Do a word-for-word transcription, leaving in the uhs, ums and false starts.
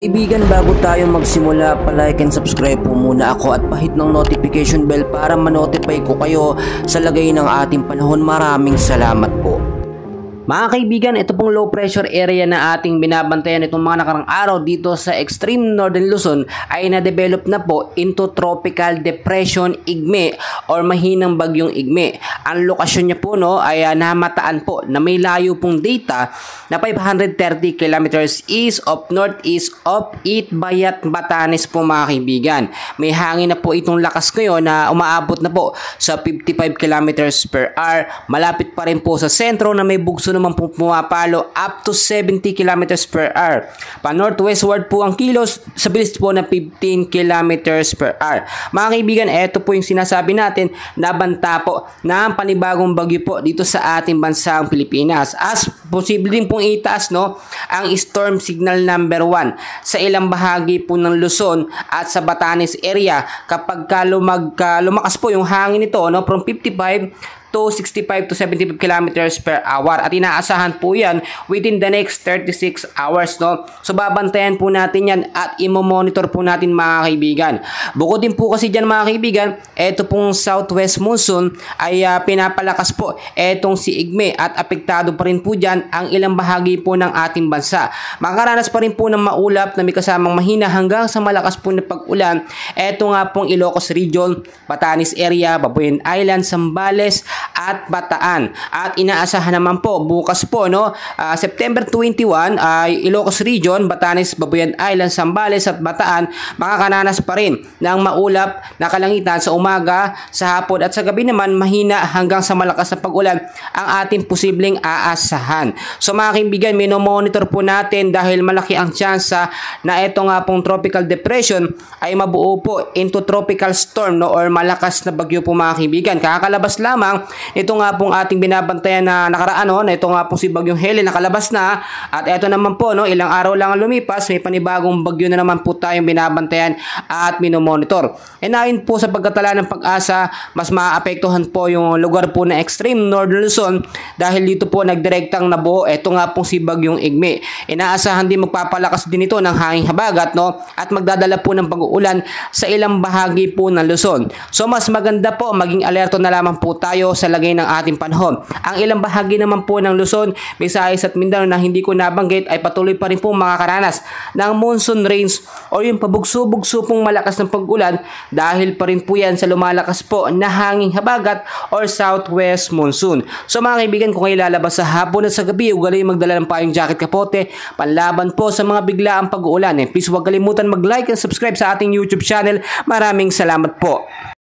Kaibigan, bago tayo magsimula, pa-like and subscribe po muna ako at pahit ng notification bell para ma-notify ko kayo sa lagay ng ating panahon. Maraming salamat po. Mga kaibigan, ito pong low pressure area na ating binabantayan itong mga nakarang araw dito sa extreme northern Luzon ay na-develop na po into tropical depression Igme or mahinang bagyong Igme. Ang lokasyon niya po no ay uh, namataan po na may layo pong data na five hundred thirty kilometers east of northeast of Itbayat, Batanes po mga kaibigan. May hangin na po itong lakas ngayon na umaabot na po sa fifty-five kilometers per hour. Malapit pa rin po sa sentro na may bugso naman po pumapalo up to seventy kilometers per hour. Pa northwestward po ang kilos sa bilis po na fifteen kilometers per hour. Mga kaibigan, ito po yung sinasabi natin na banta po ng panibagong bagyo po dito sa ating bansang Pilipinas. As posible din pong itaas no ang storm signal number one sa ilang bahagi po ng Luzon at sa Batanes area kapag ka lumag, ka lumakas po yung hangin nito no from fifty-five to sixty-five to seventy-five kilometers per hour at inaasahan po yan within the next thirty-six hours no. So babantayan po natin yan at imo-monitor po natin mga kaibigan. Bukod din po kasi dyan mga kaibigan, eto pong southwest monsoon ay uh, pinapalakas po etong si Igme at apektado pa rin po dyan ang ilang bahagi po ng ating bansa. Makakaranas pa rin po ng maulap na may kasamang mahina hanggang sa malakas po na pag-ulan. Eto nga pong Ilocos Region, Batanes area, Babuyan Island, Zambales at Bataan. At inaasahan naman po bukas po no uh, September twenty-one ay uh, Ilocos Region, Batanes, Babuyan Island, Zambales at Bataan makakaranas pa rin ng maulap na kalangitan sa umaga, sa hapon at sa gabi naman mahina hanggang sa malakas na pag-ulan ang ating posibleng aasahan. So mga kaibigan, mino-monitor po natin dahil malaki ang tsansa na ito nga pong tropical depression ay mabuo po into tropical storm no or malakas na bagyo po mga kaibigan. Kakalabas lamang ito nga pong ating binabantayan na nakaraan no, na ito nga pong si Bagyong Helen nakalabas na at ito naman po no, ilang araw lang ang lumipas, may panibagong bagyo na naman po tayong binabantayan at minomonitor. E nahin po sa pagkatala ng Pag-asa, mas maapektuhan po yung lugar po na extreme northern Luzon dahil dito po nagdirektang nabuo ito nga pong si Bagyong Igme. Inaasahan din magpapalakas din ito ng hanging habagat no at magdadala po ng pag-uulan sa ilang bahagi po ng Luzon. So mas maganda po maging alerto na lamang po tayo sa lagay ng ating panahon. Ang ilang bahagi naman po ng Luzon, Visayas at Mindanao na hindi ko nabanggit ay patuloy pa rin po makakaranas ng monsoon rains o yung pabugso-bugso pong malakas ng pag-ulan dahil pa rin po yan sa lumalakas po na hanging habagat or southwest monsoon. So mga kaibigan, kung kayo lalabas sa hapon at sa gabi, huwag kayong magdala ng payong jacket kapote panlaban po sa mga biglaang pag-uulan. Eh, please huwag kalimutan mag-like and subscribe sa ating YouTube channel. Maraming salamat po.